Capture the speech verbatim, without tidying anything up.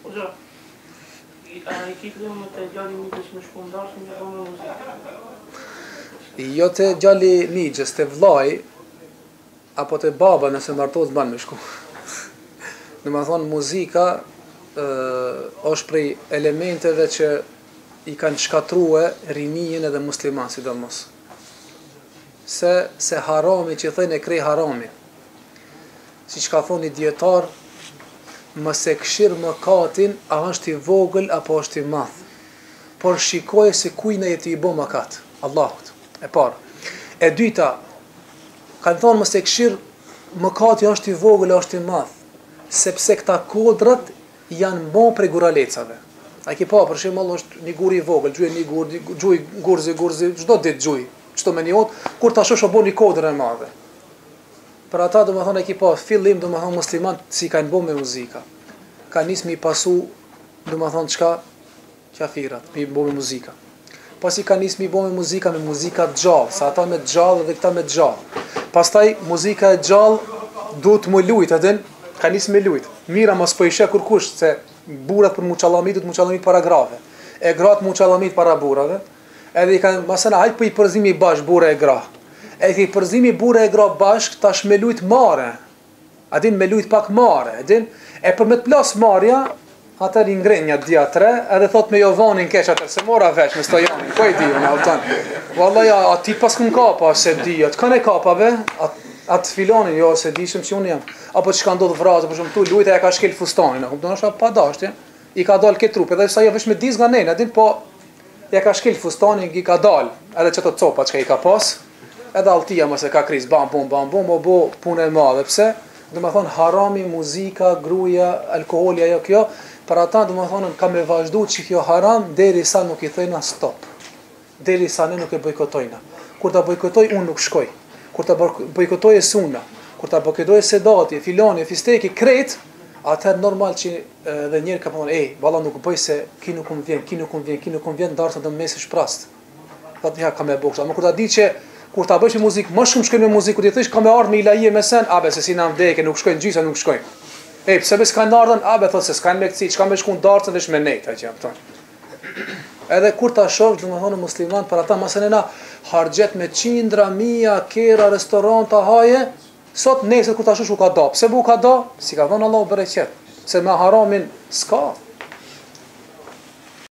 Hoxha, a i ki fillim të djali mitës me shku ndarshëm dhe me muzikë? Jo të djali nixës, të vllai apo të baba nëse martohet ban me shku. Në më thonë, muzika ë, është prej elementeve që i kanë shkatrue rinijin edhe musliman sidomos. Se, se harami që thënë e krej harami. Si që ka thonë një djetar, mëse këshirë mëkatin, a është i vogël apo është i madh. Por shikoj se kujna je ti i bo mëkat. Allahut. E parë. E dyta, kanë thonë mëse këshirë mëkati është i vogël është i madh. Sepse këta kodrat janë mo prej guralecave. A ki pa, për shembull, është një gur i vogël, gjuj një gur, gjuj gurzi, gurzi, çdo ditë gjuj, çdo me një hot, kur tash është bo një kodër e madhe. Për ata do më thonë e ki pa, fillim do më thonë musliman si kanë bo me muzika. Ka nis mi pasu, do më thonë qka, qafirat, mi bo me muzika. Pasi ka nis mi bo me muzika, me muzika gjallë, sa ata me gjallë dhe këta me gjallë. Pastaj muzika e gjallë duhet më lujt, edhin, ka nis me lujt. Mira mos po ishe kur kush, se burat për muqallamit, du të muqallamit para grave. E gratë muqallamit para burave. Edhe i kanë, masana, hajt për i përzimi bash, bura e gra. E i përzimi bura e gra bashk, tash me lujt mare. Adin me lujt pak mare, edhin. E për me të plas marja, atër i ngrenja dhja tre, edhe thot me Jovanin kesh atër, se mora veç me Stojanin, po e di, me autan. Wallahi, ati pas këm kapa, se di, atë kanë e kapave, atë at filonin, jo, se di shumë që unë jam. Apo që ka ndodhë vrazë, për shumë tu, lujta e ka shkel fustanin, a kupton, është pa dashtje, i ka dal këtë trup, edhe sa jo vesh me diz nga nejnë, edhin, po, ja ka shkel fustanin, i ka dal, edhe që të copa që ka i ka pas, edhe altia mëse ka kriz, bam, bum, bam, bum, o bo punë e madhe, pse? Dhe me thonë, harami, muzika, gruja, alkoholja, jo kjo, për ata, dhe me thonë, ka me vazhdu që kjo haram, deri sa nuk i thëjna stop, deri sa ne nuk e bojkotojna. Kur ta bojkotoj, unë nuk shkoj. Kur ta bojkotoj e suna, kur ta bojkotoj e sedati, filani, fisteki, kret, atëherë normal që edhe njerë ka përmën, ej, valla nuk bëj se ki nuk më vjen, ki nuk më vjen, ki nuk më vjen, darësa dhe më mesë shprast. Dhe të ka me bokshta. Ama kur ta di që, kur ta bëj me muzikë, më shumë shkojnë me muzikë, kur ti thësh ka me ardhë me ilahije me sen, abe, se si na vdeke, nuk shkojnë gjysa, nuk shkojnë. Ej, pse be s'kanë ardhën, abe, thot se s'kanë me këci, çka me shkun darësa vesh me nejtë, që jam tonë. Edhe kur ta shoh, do të thonë musliman për ata masenena harxhet me qindra, mia, kera, restoranta, haje, sot nesër kur ta shosh u ka do. Pse bu ka do? Si ka thënë Allahu bereqet. Se me haramin s'ka.